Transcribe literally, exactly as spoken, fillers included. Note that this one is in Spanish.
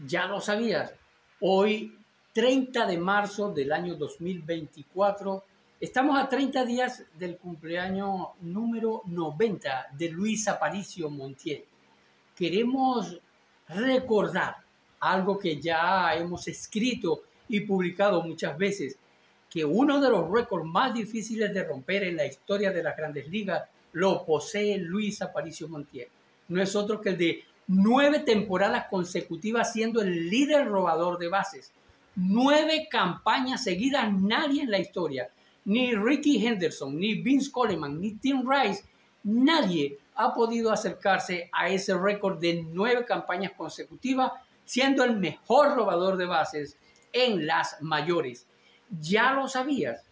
Ya lo sabías. Hoy, treinta de marzo del año dos mil veinticuatro, estamos a treinta días del cumpleaños número noventa de Luis Aparicio Montiel. Queremos recordar algo que ya hemos escrito y publicado muchas veces, que uno de los récords más difíciles de romper en la historia de las Grandes Ligas lo posee Luis Aparicio Montiel. No es otro que el de nueve temporadas consecutivas siendo el líder robador de bases. Nueve campañas seguidas, nadie en la historia, ni Ricky Henderson, ni Vince Coleman, ni Tim Rice, nadie ha podido acercarse a ese récord de nueve campañas consecutivas siendo el mejor robador de bases en las mayores. Ya lo sabías.